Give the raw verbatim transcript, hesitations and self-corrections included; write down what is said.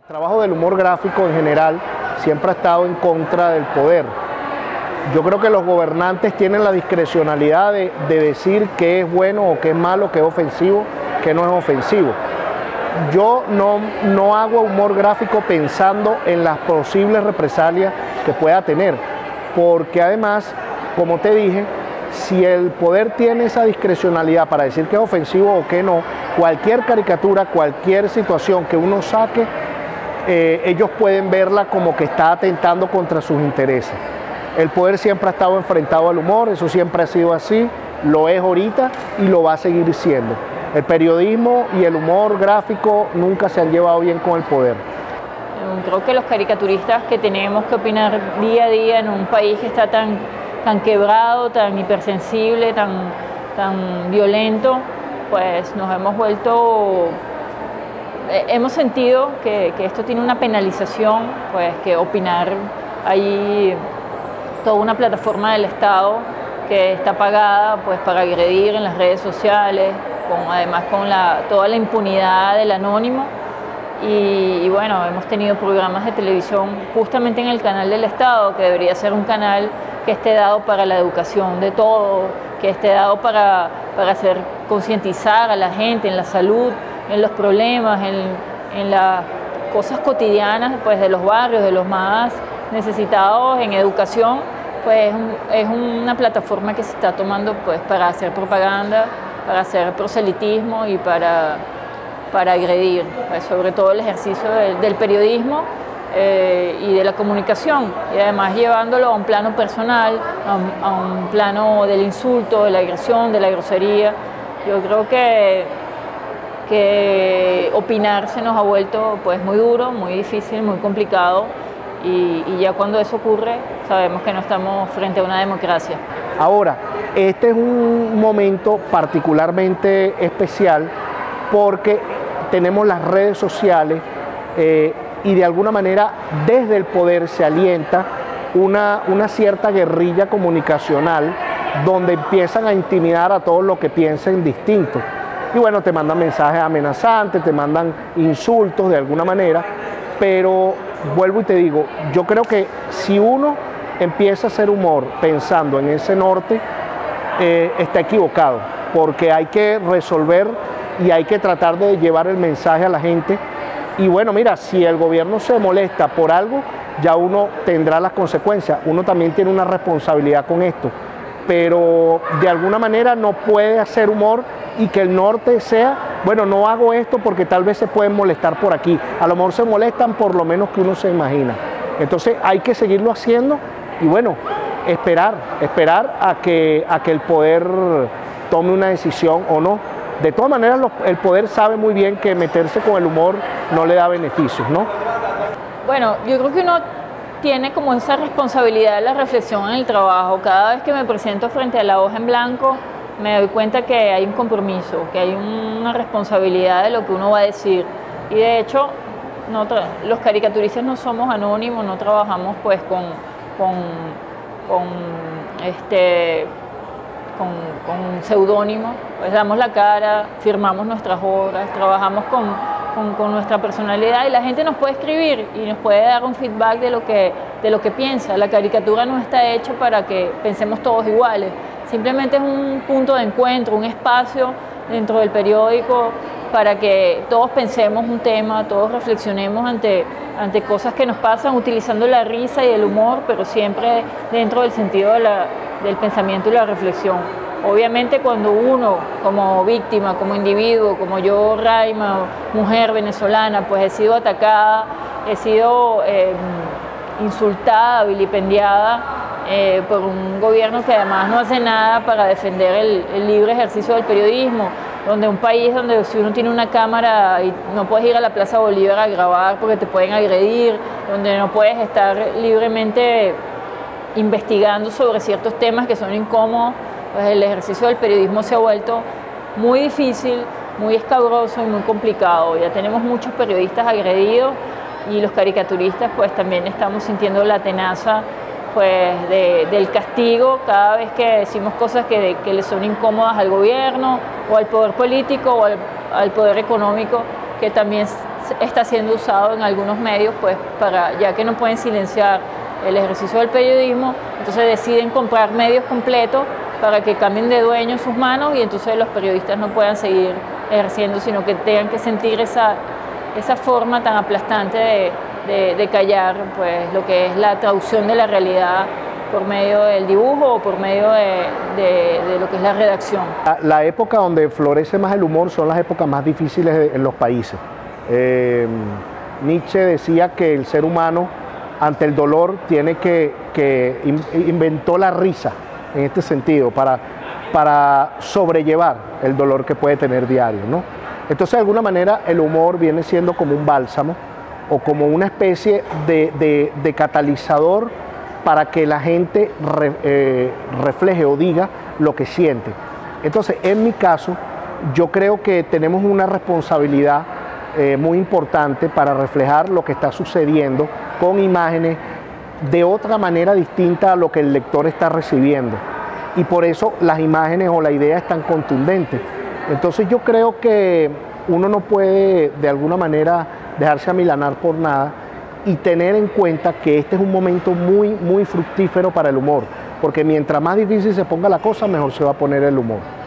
trabajo del humor gráfico en general siempre ha estado en contra del poder. Yo creo que los gobernantes tienen la discrecionalidad de, de decir qué es bueno o qué es malo, qué es ofensivo, qué no es ofensivo. Yo no, no hago humor gráfico pensando en las posibles represalias que pueda tener, porque además, como te dije, si el poder tiene esa discrecionalidad para decir qué es ofensivo o qué no, cualquier caricatura, cualquier situación que uno saque, eh, ellos pueden verla como que está atentando contra sus intereses. El poder siempre ha estado enfrentado al humor, eso siempre ha sido así, lo es ahorita y lo va a seguir siendo. El periodismo y el humor gráfico nunca se han llevado bien con el poder. Creo que los caricaturistas que tenemos que opinar día a día en un país que está tan, tan quebrado, tan hipersensible, tan, tan violento, pues nos hemos vuelto, hemos sentido que, que esto tiene una penalización, pues que opinar, hay toda una plataforma del Estado que está pagada pues para agredir en las redes sociales, con, además con la, toda la impunidad del anónimo. Y, y bueno, hemos tenido programas de televisión justamente en el canal del Estado, que debería ser un canal que esté dado para la educación de todos, que esté dado para, para hacer concientizar a la gente en la salud, en los problemas, en, en las cosas cotidianas pues, de los barrios, de los más necesitados en educación. Pues es una plataforma que se está tomando pues, para hacer propaganda, para hacer proselitismo y para, para agredir, pues, sobre todo el ejercicio del, del periodismo eh, y de la comunicación, y además llevándolo a un plano personal, a un, a un plano del insulto, de la agresión, de la grosería. Yo creo que, que opinar se nos ha vuelto pues, muy duro, muy difícil, muy complicado. Y, y ya cuando eso ocurre, sabemos que no estamos frente a una democracia. Ahora, este es un momento particularmente especial porque tenemos las redes sociales eh, y de alguna manera desde el poder se alienta una, una cierta guerrilla comunicacional donde empiezan a intimidar a todos los que piensen distinto. Y bueno, te mandan mensajes amenazantes, te mandan insultos de alguna manera, pero vuelvo y te digo, yo creo que si uno empieza a hacer humor pensando en ese norte, eh, está equivocado, porque hay que resolver y hay que tratar de llevar el mensaje a la gente. Y bueno, mira, si el gobierno se molesta por algo, ya uno tendrá las consecuencias. Uno también tiene una responsabilidad con esto, pero de alguna manera no puede hacer humor y que el norte sea, bueno, no hago esto porque tal vez se pueden molestar por aquí. A lo mejor se molestan por lo menos que uno se imagina. Entonces hay que seguirlo haciendo y bueno, esperar, esperar a que, a que el poder tome una decisión o no. De todas maneras, los, el poder sabe muy bien que meterse con el humor no le da beneficios, ¿no? Bueno, yo creo que uno tiene como esa responsabilidad de la reflexión en el trabajo. Cada vez que me presento frente a la hoja en blanco, me doy cuenta que hay un compromiso, que hay una responsabilidad de lo que uno va a decir. Y de hecho, no los caricaturistas no somos anónimos, no trabajamos pues con, con, con, este, con, con seudónimo, pues damos la cara, firmamos nuestras obras, trabajamos con, con, con nuestra personalidad y la gente nos puede escribir y nos puede dar un feedback de lo que, de lo que piensa. La caricatura no está hecha para que pensemos todos iguales. Simplemente es un punto de encuentro, un espacio dentro del periódico para que todos pensemos un tema, todos reflexionemos ante, ante cosas que nos pasan utilizando la risa y el humor, pero siempre dentro del sentido de la, del pensamiento y la reflexión. Obviamente cuando uno, como víctima, como individuo, como yo, Raima, mujer venezolana, pues he sido atacada, he sido eh, insultada, vilipendiada, Eh, por un gobierno que además no hace nada para defender el, el libre ejercicio del periodismo, donde un país donde si uno tiene una cámara y no puedes ir a la Plaza Bolívar a grabar porque te pueden agredir, donde no puedes estar libremente investigando sobre ciertos temas que son incómodos, pues el ejercicio del periodismo se ha vuelto muy difícil, muy escabroso y muy complicado. Ya tenemos muchos periodistas agredidos y los caricaturistas pues también estamos sintiendo la tenaza pues de, del castigo cada vez que decimos cosas que, que le son incómodas al gobierno o al poder político o al, al poder económico, que también está siendo usado en algunos medios, pues para, ya que no pueden silenciar el ejercicio del periodismo, entonces deciden comprar medios completos para que cambien de dueño sus manos y entonces los periodistas no puedan seguir ejerciendo, sino que tengan que sentir esa, esa forma tan aplastante de, de, de callar pues, lo que es la traducción de la realidad por medio del dibujo o por medio de, de, de lo que es la redacción. La, la época donde florece más el humor son las épocas más difíciles de, en los países. Eh, Nietzsche decía que el ser humano ante el dolor tiene que, que in, inventó la risa en este sentido para, para sobrellevar el dolor que puede tener diario, ¿no? Entonces de alguna manera el humor viene siendo como un bálsamo o como una especie de, de, de catalizador para que la gente re, eh, refleje o diga lo que siente. Entonces, en mi caso, yo creo que tenemos una responsabilidad eh, muy importante para reflejar lo que está sucediendo con imágenes de otra manera distinta a lo que el lector está recibiendo. Y por eso las imágenes o la idea es tan contundente. Entonces yo creo que uno no puede de alguna manera dejarse amilanar por nada y tener en cuenta que este es un momento muy, muy fructífero para el humor, porque mientras más difícil se ponga la cosa, mejor se va a poner el humor.